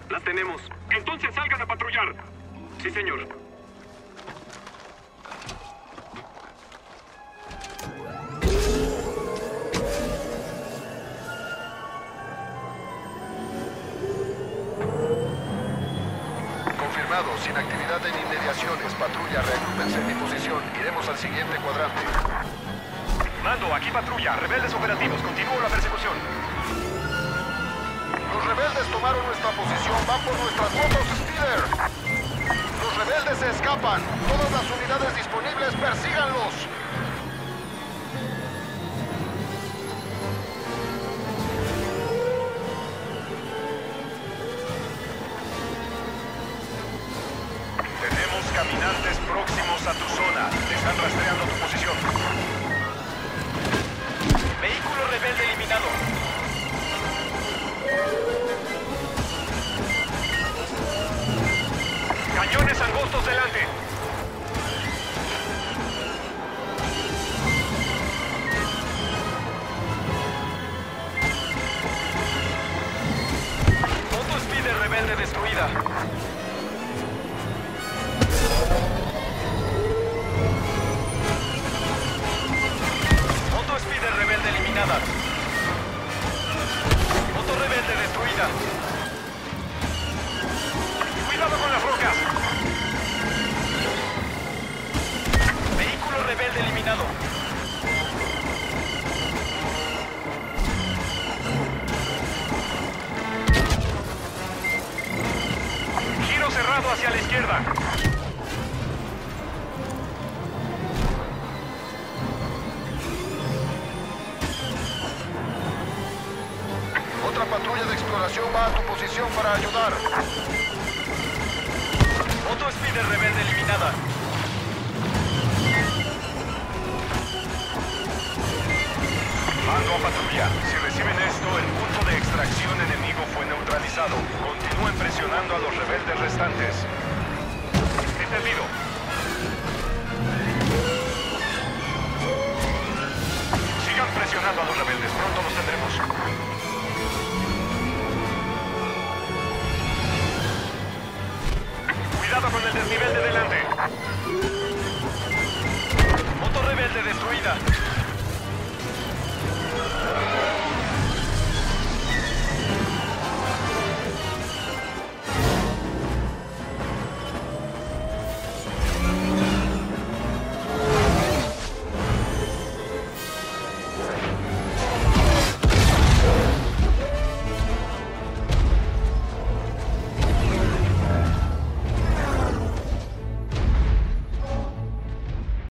La tenemos. Entonces salgan a patrullar. Sí, señor. Confirmado, sin actividad en inmediaciones. Patrulla, reagrúpense en mi posición. Iremos al siguiente cuadrante. Mando, aquí patrulla. Rebeldes operativos. Continúo la persecución. Los rebeldes tomaron nuestra posición. Van por nuestras motos, Speeder. Los rebeldes se escapan. Todas las unidades disponibles, persíganlos. Tenemos caminantes próximos a tu zona. Te están rastreando tu posición. Vehículo rebelde eliminado. Cañones angostos delante. Moto Speeder rebelde destruida. Moto Speeder rebelde eliminada. Moto rebelde destruida. ¡Cuidado con las rocas! Vehículo rebelde eliminado. Giro cerrado hacia la izquierda. Otra patrulla de exploración va a tu posición para ayudar. Moto Speeder rebelde eliminada. Mando a patrulla. Si reciben esto, el punto de extracción enemigo fue neutralizado. Continúen presionando a los rebeldes restantes.